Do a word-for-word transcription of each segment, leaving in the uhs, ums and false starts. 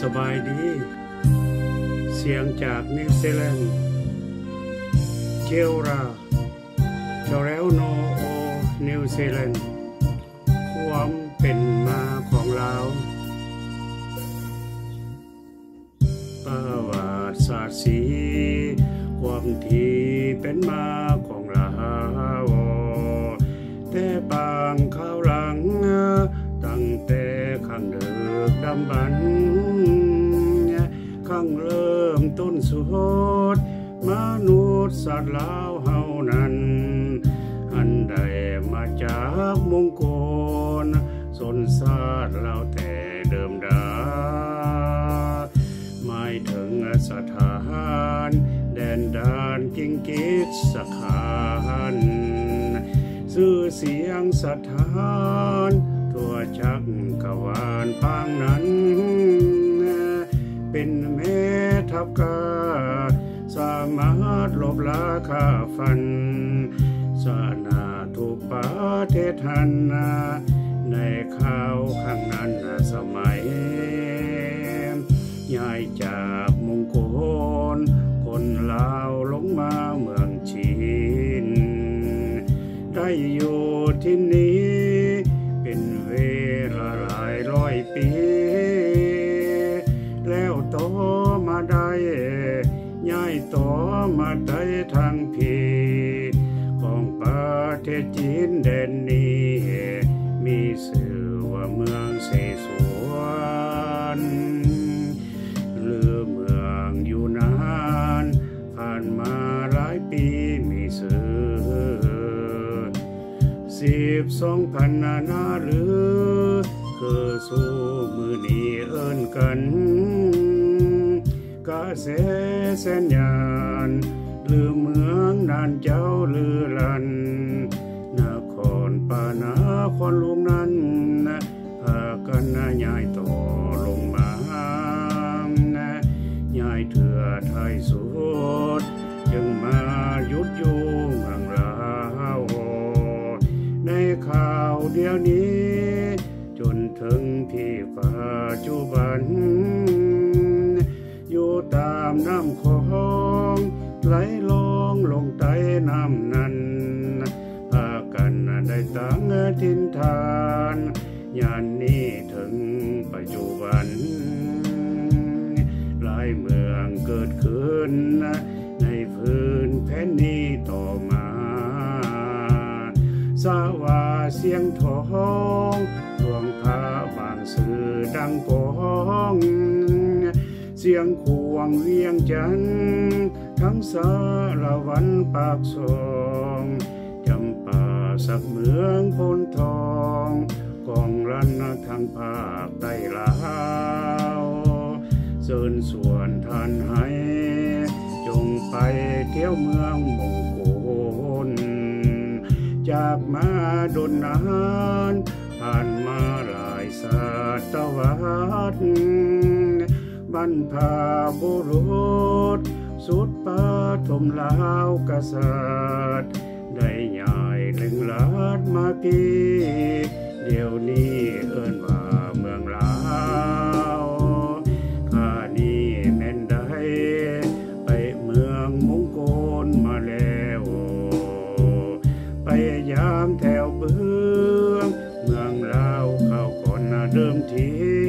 สบายดีเสียงจากนิวซีแลนด์เจลราจอเรลโนโอนิวซีแลนด์ความเป็นมาของเราประวัติศาสตร์สีความที่เป็นมาของเราแต่ปางข้าวหลังตั้งแต่ข้างเดิกดำบรรข้างเริ่มต้นสุดมนุษย์สัตว์ลาวเฮานั้นอันใดมาจากมงคลสนศาสตร์เราแต่เดิมดาหมายถึงสถานแดนดานกิ่งกิจสถานชื่อเสียงสถานทั่วจักรวาลปางนั้นเป็นแม่ทัพกาสามารถลบล้าข้าฟันสนาทุกประเทศทันในข่าวข้างนั้นสมัยย้ายจากมงคลคนลาวลงมาเมืองจีนได้อยู่ที่นี้เป็นเวลาหลายร้อยปีแล้วต่อมาได้ย้ายต่อมาได้ทางพีของประเทศจีนแดนนี้มีชื่อว่าเมืองเสฉวนหรือเมืองอยู่นานผ่านมาหลายปีมีชื่อสิบสองพันนาหรือคือสู้มือนี้เอิ้นกันกาเสเส้นยานหรือเมืองนานเจ้าหรือลันนครปานาครหลวงนั้นพากันย้ายต่อลงมาย้ายเถื่อไทยสุดจึงมาหยุดอยู่เมืองลาวในข่าวเดียวนี้จนถึงที่ปัจจุบันอยู่ตามน้ำคลองไหลลงลงใต้น้ำนั้นพากันได้ตั้งถิ่นฐานยานนี้ถึงปัจจุบันหลายเมืองเกิดขึ้นในพื้นแผ่นนี้ต่อมาสาวาเสียงทองหลวงพระบางสื่อดังก้องเสียงขวงเวียงจันทร์ทั้งสารวันปากซองจำป่าสักเมืองพนทองกองรันทางภาคใต้ลาวเชิญส่วนท่านให้จงไปเที่ยวเมืองมงคลจากมาดนนานผ่านมาหลายศตวรรษบรรพบุรุษสุดปฐมลาวกษัตริย์ได้ย้ายเล็งลาดมาพี่เดี๋ยวนี้เอิ้นว่าเมืองลาวข้านี้แม่นได้ไปเมืองมงคลมาแล้วไปยามแถวเบื้องเมืองลาวเข้าก่อนเดิมที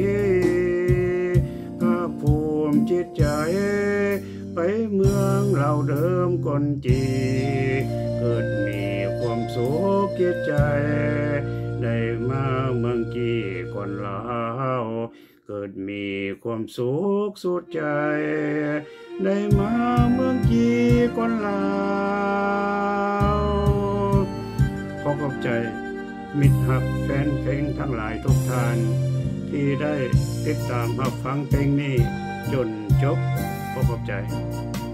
ภาคภูมิจิตใจไปเมืองเราเดิมก่อนจีเกิดมีความสุขเกียรติใจได้มาเมืองกี้ก่อนลาวเกิดมีความสุขสุดใจได้มาเมืองกี้ก่อนลาวขอขอบใจมิตรฮักแฟนเพลงทั้งหลายทุกท่านที่ได้ติดตามรับฟังเพลงนี้จนจบขอขอบใจ